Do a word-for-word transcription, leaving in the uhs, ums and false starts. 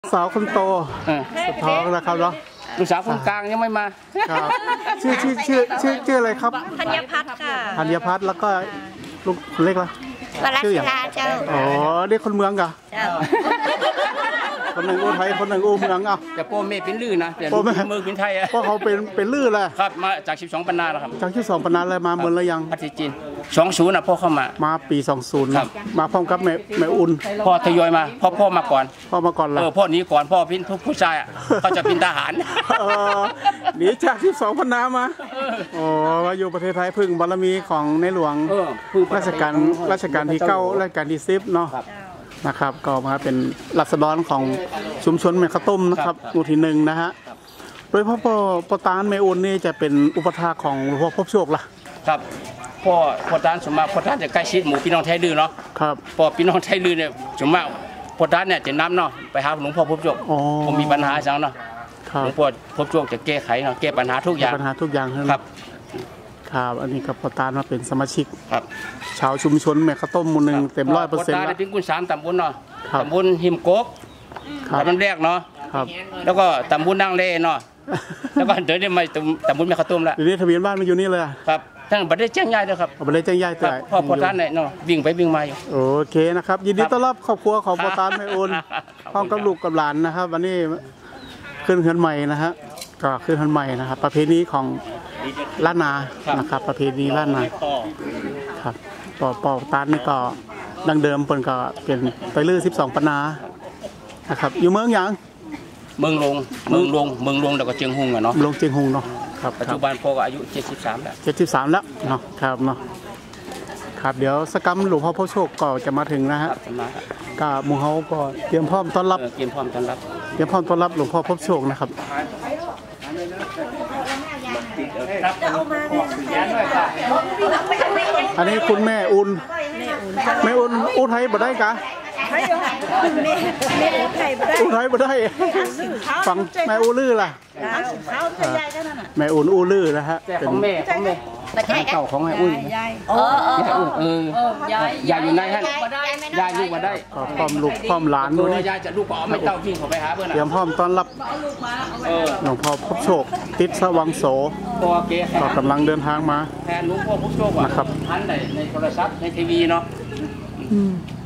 สาวคนโตสุดท้องแล้วครับเนาะลูกสาวคนกลางยังไม่มาครับชื่อชื่อชื่อชื่อชื่ออะไรครับธัญพัฒน์ค่ะธัญพัฒน์แล้วก็ลูกคนเล็กล่ะชื่ออย่างเจ้าอ๋อเด็กคนเมืองกะคนหนึ่งอู้ไทยคนหนึ่งอู้เมืองอ่ะแต่โป้เมเป็นลื่นนะแต่มือเป็นไทยอ่ะเพราะเขาเป็นเป็นลื่นเลยครับมาจากสิบสองปันนาแล้วครับจากที่สองปันนาเลยมาเมืองแล้วยังพัทจีนสองศูนย์นะพ่อเข้ามามาปีสองศูนย์มาพร้อมกับแม่แม่อุ่นพ่อทยอยมาพ่อพ่อมาก่อนพ่อมาก่อนแล้วเออพ่อนี้ก่อนพ่อเป็นผู้ชายอ่ะเขาจะเป็นทหารหนีจากที่สองปันนามาโอ้มาอยู่ประเทศไทยพึ่งบารมีของในหลวงราชการราชการที่เก้าราชการที่สิบเนาะนะครับก็มาเป็นรัศดรของชุมชนแม่ข้าวต้มนะครับหมู่ที่หนึ่งนะฮะโดยพ่อพ่อปตานแม่อุ่นนี่จะเป็นอุปถาของหลวงพ่อพบโชคล่ะครับพ่อพ่อตานสมมาพ่อตานจะใกล้ชิดหมู่พี่น้องไทยดื้อเนาะครับพอพี่น้องไทยดื้อเนี่ยสมมาพ่อตานเนี่ยจะนำเนาะไปหาหลวงพ่อพบโชคผมมีปัญหาจังเนาะหลวงพ่อพบโชคจะแก้ไขเนาะแก้ปัญหาทุกอย่างปัญหาทุกอย่างครับครับอันนี้กับปตานมาเป็นสมาชิกครับชาวชุมชนแม่ข้าวต้มหมู่หนึ่งเต็มร้อยเปอร์เซ็นต์แล้วปตานเป็นกุญสามตำบลเนาะตำบลหิมโกกตำบลแรกเนาะแล้วก็ตำบลนางเล่เนาะแล้วก็เดี๋ยวนี้มาตำบลแม่ข้าวต้มแล้วทีนี้ทะเบียนบ้านมันอยู่นี่เลยครับท่านบัตรได้แจ้งย้ายด้วยครับบัตรได้แจ้งย้ายแต่พ่อปตานเนี่ยเนาะวิ่งไปวิ่งมาอยู่โอเคนะครับยินดีต้อนรับครอบครัวของปตานแม่อุ่นพร้อมกับลูกกับหลานนะครับวันนี้ขึ้นเฮือนใหม่นะฮะก็ขึ้นเฮือนใหม่นะครับประเพณีของล้านนานะครับประเพณีล้านนาครับปอปอตานนี่ก็ดังเดิมเปิ่นก็เป็นไปลื้อสิบสองปันนานะครับอยู่เมืองยังเมืองลงเมืองลงเมืองลงแล้วก็เจียงฮุงอะเนาะลงเจียงฮุงเนาะครับปัจจุบันพ่อก็อายุเจ็ดสิบสามแล้วเจ็ดสิบสามแล้วเนาะครับเนาะครับเดี๋ยวสกรรมหลวงพ่อพระโชคก็จะมาถึงนะฮะก็หมู่เฮาก็เตรียมพร้อมต้อนรับเตรียมพร้อมต้อนรับเตรียมพร้อมต้อนรับหลวงพ่อพระโชคนะครับอันนี้คุณแม่อุ่นแม่อุ่นอุทัยบ่ได้กะอุทัยบ่ได้ฟังแม่อูลื่อล่ะแม่อุ่นอูลื่อนะฮะเป็นของแม่ของแม่เก่าของแม่อุ่นเออเออเออยายยายอยู่ในฮะยายลูกมาได้พร้อมลูกพร้อมหลานตัวยายจะลูกก็ไม่เต้าพี่เขาไปหาเพื่อนเตรียมพร้อมต้อนรับหลวงพ่อพบโชคติดสว่างโสก็กำลังเดินทางมาแทนหลวงพ่อพบโชคนะครับทันในในโทรศัพท์ในทีวีเนาะ